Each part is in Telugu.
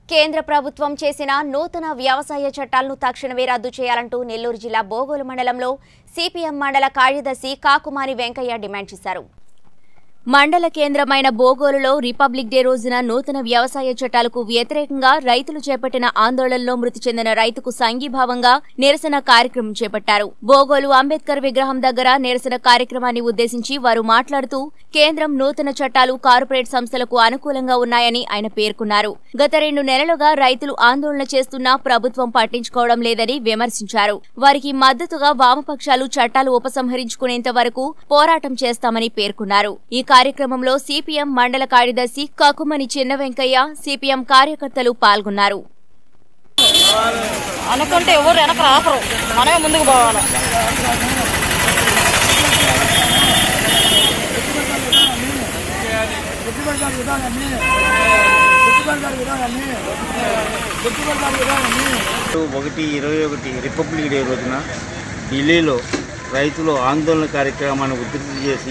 కేంద్ర ప్రభుత్వం చేసిన నూతన వ్యవసాయ చట్టాలను తక్షణమే రద్దు చేయాలంటూ నెల్లూరు జిల్లా బోగోలు మండలంలో సిపిఎం మండల కార్యదర్శి కాకుమాని వెంకయ్య డిమాండ్ చేశారు. మండల కేంద్రమైన బోగోలులో రిపబ్లిక్ డే రోజున నూతన వ్యవసాయ చట్టాలకు వ్యతిరేకంగా రైతులు చేపట్టిన ఆందోళనలో మృతి చెందిన రైతుకు సంఘీభావంగా నిరసన కార్యక్రమం చేపట్టారు. బోగోలు అంబేద్కర్ విగ్రహం దగ్గర నిరసన కార్యక్రమాన్ని ఉద్దేశించి వారు మాట్లాడుతూ కేంద్రం నూతన చట్టాలు కార్పొరేట్ సంస్థలకు అనుకూలంగా ఉన్నాయని ఆయన పేర్కొన్నారు. గత 2 నెలలుగా రైతులు ఆందోళన చేస్తున్నా ప్రభుత్వం పట్టించుకోవడం లేదని విమర్శించారు. వారికి మద్దతుగా వామపక్షాలు చట్టాలు ఉపసంహరించుకునేంత వరకు పోరాటం చేస్తామని పేర్కొన్నారు. ఈ కార్యక్రమంలో సిపిఎం మండల కార్యదర్శి కాకుమని చిన్న వెంకయ్య, సిపిఎం కార్యకర్తలు పాల్గొన్నారు. అనుకుంటే ఎవరు వెనక రాపరు, మనమే ముందుకు పోవాలి. ఒకటి 21 రిపబ్లిక్ డే రోజున ఢిల్లీలో రైతులు ఆందోళన కార్యక్రమాన్ని ఉధృతి చేసి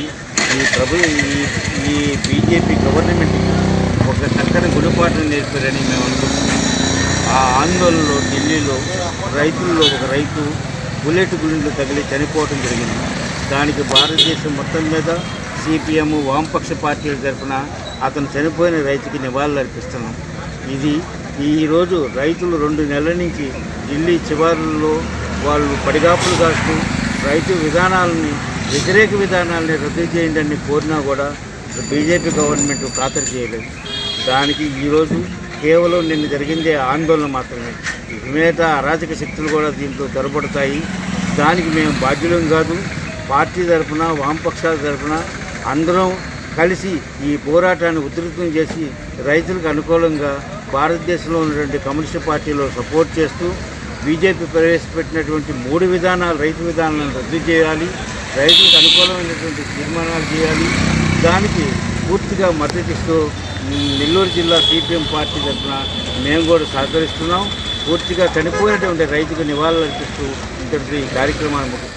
ఈ బీజేపీ గవర్నమెంట్ ఒక చక్కని గుణపాఠం నేర్పారని మేము అనుకుంటున్నాం. ఆ ఆందోళనలో ఢిల్లీలో రైతుల్లో ఒక రైతు బుల్లెట్ గుండెలు తగిలి చనిపోవడం జరిగింది. దానికి భారతదేశం మొత్తం మీద సిపిఎం వామపక్ష పార్టీల తరఫున అతను చనిపోయిన రైతుకి నివాళులు అర్పిస్తున్నాం. ఇది ఈరోజు రైతులు 2 నెలల నుంచి ఢిల్లీ చివరిలో వాళ్ళు పడిగాపులు కాస్తూ రైతు వ్యతిరేక విధానాలని రద్దు చేయండి అని కోరినా కూడా బీజేపీ గవర్నమెంట్ ఖాతరు చేయలేదు. దానికి ఈరోజు కేవలం నిన్న జరిగిందే ఆందోళన మాత్రమే. మిగతా అరాచక శక్తులు కూడా దీంట్లో దొరబడతాయి. దానికి మేము బాధ్యులం కాదు. పార్టీ తరఫున వామపక్షాల తరఫున అందరం కలిసి ఈ పోరాటాన్ని ఉధృతం చేసి రైతులకు అనుకూలంగా భారతదేశంలో ఉన్నటువంటి కమ్యూనిస్టు పార్టీలో సపోర్ట్ చేస్తూ బీజేపీ ప్రవేశపెట్టినటువంటి 3 విధానాలు రైతు విధానాలను రద్దు చేయాలి, రైతులకు అనుకూలమైనటువంటి తీర్మానాలు చేయాలి. దానికి పూర్తిగా మద్దతిస్తూ నెల్లూరు జిల్లా సిపిఎం పార్టీ తరఫున మేము కూడా సహకరిస్తున్నాం. పూర్తిగా చనిపోయినటువంటి రైతుకు నివాళులు అర్పిస్తూ ఇంతటితో ఈ కార్యక్రమాన్ని